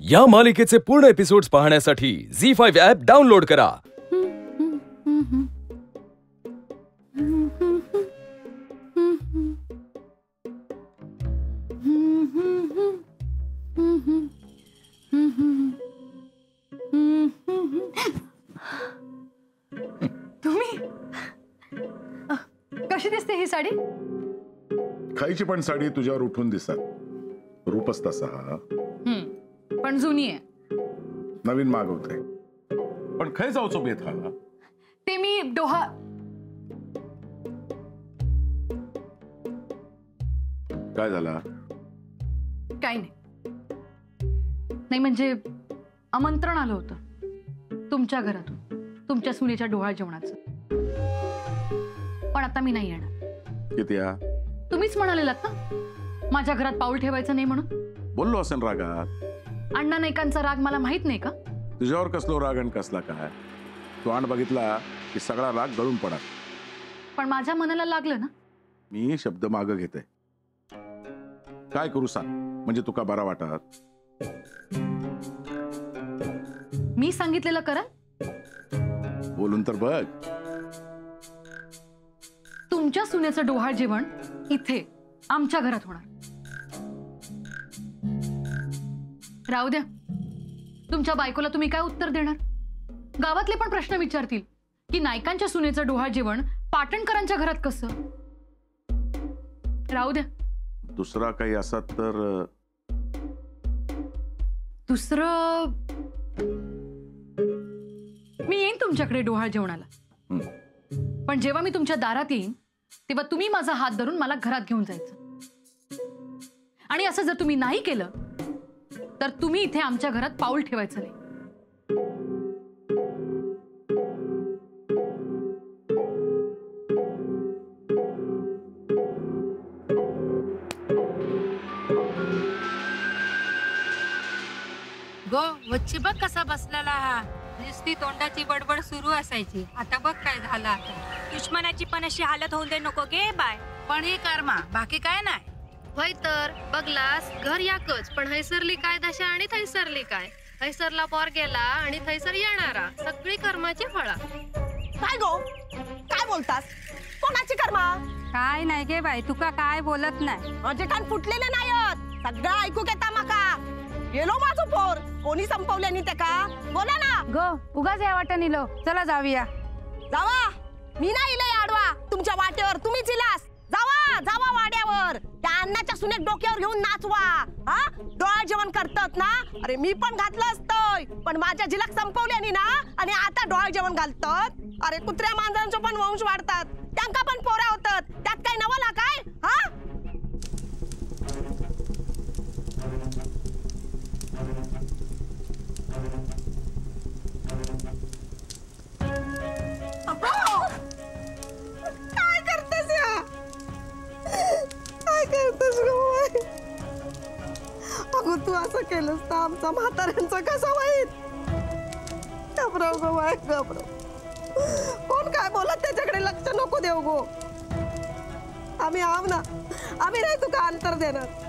या मालिकेचे पूर्ण एपिसोड्स पाहण्यासाठी झी5 ॲप डाउनलोड करा। तुम्ही कशी दिसते ही साडी? खायची पण साडी तुझ्यावर उठून दिसत, रूपच तसा पण जुनी आहे। नवीन मागवते पण खाय जाऊचो बेत हा ते मी डोहा काय झाला? काही नाही म्हणजे आमंत्रण आलं होतं तुमच्या घरातून, तुमच्या सुनेच्या डोहाळ जेवणाचं, पण आता मी नाही येणार। किती तुम्हीच म्हणालेलात ना माझ्या घरात पाऊल ठेवायचं नाही म्हणून। बोललो असेल रागात। अण्णा नाईकांचा राग मला माहित नाही का? तुझ्यावर कसलो राग आणि कसला काय? तू आण बघितला की सगळा राग गळून पडा। पण माझ्या मनाला लागलं ना। मी शब्द माग घेते, काय करू सांग म्हणजे तुका बरा वाटत? मी सांगितलेलं करा। बोलून तर बघ। तुमच्या सुनेचं डोहाळ जेवण इथे आमच्या घरात होणार। राहू द्या, तुमच्या बायकोला तुम्ही काय उत्तर देणार? गावातले पण प्रश्न विचारतील की नायकांच्या सुनेचं डोहाळ जेवण पाटणकरांच्या घरात कसं? राहू द्या। दुसरा काही असा तर दुसरं मी येईन तुमच्याकडे डोहाळ जेवणाला, पण जेव्हा मी तुमच्या दारात येईन तेव्हा तुम्ही माझा हात धरून मला घरात घेऊन जायचं। आणि असं जर तुम्ही नाही केलं तर तुम्ही इथे आमच्या घरात पाऊल ठेवायचं नाही। गो वच्ची बघ कसा बसलेला हा, नुसती तोंडाची बडबड सुरू असायची, आता बघ काय झालं। आता दुश्मनाची पण अशी हालत होऊन दे नको गे बाय। पण ही कर्मा बाकी काय नाही। होय तर बघलास घर याकच, पण हैसरली काय दशा आणि थैसरली काय। हैसरला पोर गेला आणि थैसर येणारा, सगळी कर्माची फळा। काय गो काय बोलतास? कोणाची कर्मा? काय नाही गे बाई, तुका काय बोलत नाही। माझे कान फुटलेले नाहीत, सगळं ऐकू घेता माका। गेलो माझं पोर, कोणी संपवल्यानी ते का? बोला ना गो उगाच या वाटं निलो, चला जाऊया। जावा, मी नाही इले आडवा तुमच्या वाटेवर, तुम्हीच इलास। जावा जावा वाड्यावर, त्या अन्नाच्या सुनेक डोक्यावर घेऊन नाचवा। हा डोळा जेवण करतात ना, अरे मी पण घातलं असतंय, पण माझ्या झिलक संपवल्यानी ना, आणि आता डोळा जेवण घालतात। अरे कुत्र्या मांजरांचे पण वंश वाढतात, त्यांका पण पोरा होतात, त्यात काय नवला काय? हा काय करतेस या? काय करतेस ग? अगं तू असं केलंस तर आमचा म्हाताऱ्यांचा कसा वाईट? घाबरव गो बाय, घाबरव। कोण काय बोलत त्याच्याकडे लक्ष नको देऊ गो। आम्ही आव ना, आम्ही नाही तुका अंतर देणार।